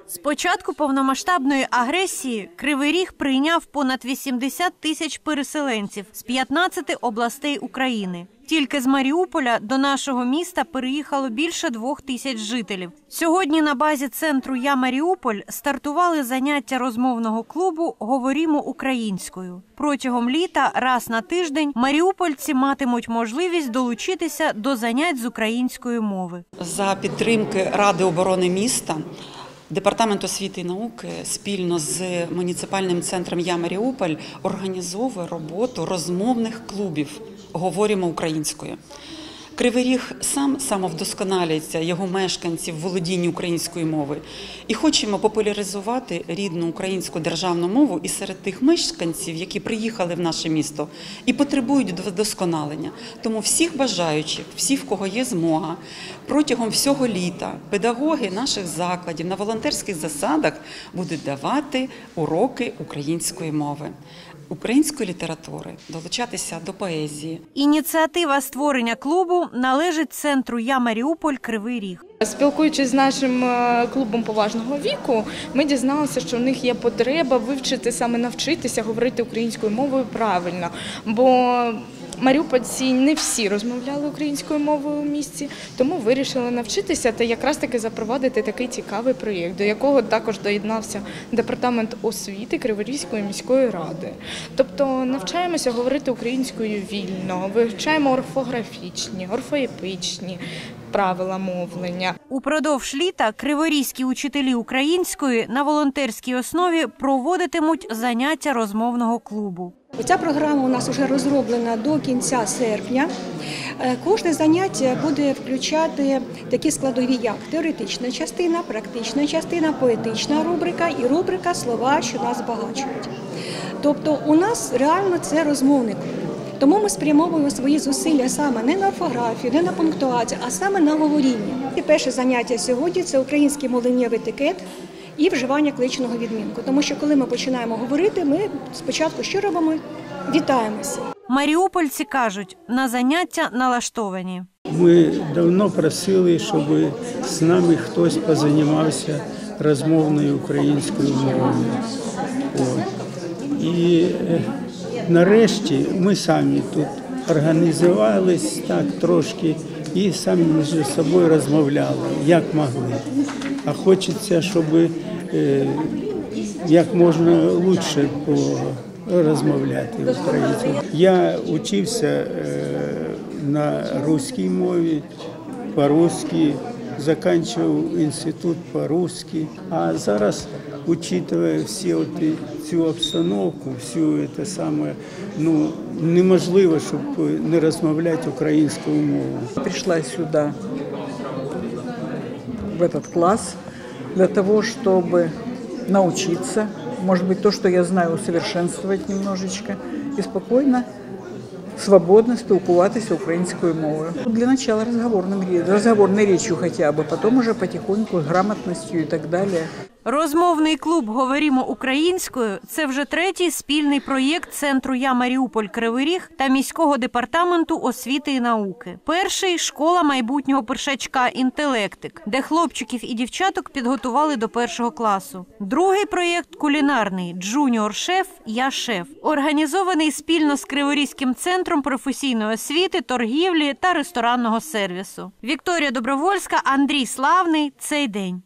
З початку повномасштабної агресії Кривий Ріг прийняв понад 80 тисяч переселенців з 15 областей України. Тільки з Маріуполя до нашого міста переїхало більше 2 тисяч жителів. Сьогодні на базі центру «Я Маріуполь» стартували заняття розмовного клубу «Говоримо українською». Протягом літа раз на тиждень маріупольці матимуть можливість долучитися до занять з української мови. За підтримки Ради оборони міста Департамент освіти і науки спільно з муніципальним центром «Я Маріуполь» організовує роботу розмовних клубів «Говоримо українською». Кривий Ріг сам самовдосконалюється, його мешканці в володінні української мови. І хочемо популяризувати рідну українську державну мову і серед тих мешканців, які приїхали в наше місто і потребують вдосконалення. Тому всіх бажаючих, всіх, в кого є змога, протягом всього літа педагоги наших закладів на волонтерських засадах будуть давати уроки української мови, української літератури, долучатися до поезії. Ініціатива створення клубу належить центру «Я Маріуполь» Кривий Ріг. Спілкуючись з нашим клубом поважного віку, ми дізналися, що в них є потреба вивчити, саме навчитися говорити українською мовою правильно. Бо маріупольці не всі розмовляли українською мовою у місті, тому вирішили навчитися та якраз таки запровадити такий цікавий проєкт, до якого також доєднався Департамент освіти Криворізької міської ради. Тобто навчаємося говорити українською вільно, вивчаємо орфографічні, орфоепічні правила мовлення. Упродовж літа криворізькі учителі української на волонтерській основі проводитимуть заняття розмовного клубу. Ця програма у нас вже розроблена до кінця серпня. Кожне заняття буде включати такі складові, як теоретична частина, практична частина, поетична рубрика і рубрика «Слова, що нас збагачують». Тобто у нас реально це розмовний клуб. Тому ми спрямовуємо свої зусилля саме не на орфографію, не на пунктуацію, а саме на говоріння. І перше заняття сьогодні – це український мовленнєвий етикет і вживання кличного відмінку. Тому що коли ми починаємо говорити, ми спочатку що робимо? Вітаємося. Маріупольці кажуть, на заняття налаштовані. Ми давно просили, щоб з нами хтось позаймався розмовною українською мовою. І нарешті ми самі тут організувалися так трошки і самі між собою розмовляли, як могли. А хочеться, щоб як можна краще розмовляти українською. Я вчився на русській мові, по-русски, закінчив інститут по-русски, а зараз, учитывая всю цю обстановку, всю це саме, неможливо, щоб не розмовляти українською мовою. Прийшла сюди, в этот класс, для того, чтобы научиться, может быть, то, что я знаю, усовершенствовать немножечко и спокойно, свободно спілкуватися українською мовою. Для начала розговорною речью хотя бы, потом уже потихоньку грамотностью и так далее. Розмовний клуб «Говоримо українською» – це вже 3-й спільний проєкт центру «Я Маріуполь» Кривий Ріг та міського департаменту освіти і науки. Перший – школа майбутнього першачка «Інтелектик», де хлопчиків і дівчаток підготували до 1-го класу. Другий проєкт – кулінарний «Джуніор-шеф. Я шеф», організований спільно з Криворізьким центром професійної освіти, торгівлі та ресторанного сервісу. Вікторія Добровольська, Андрій Славний. Цей день.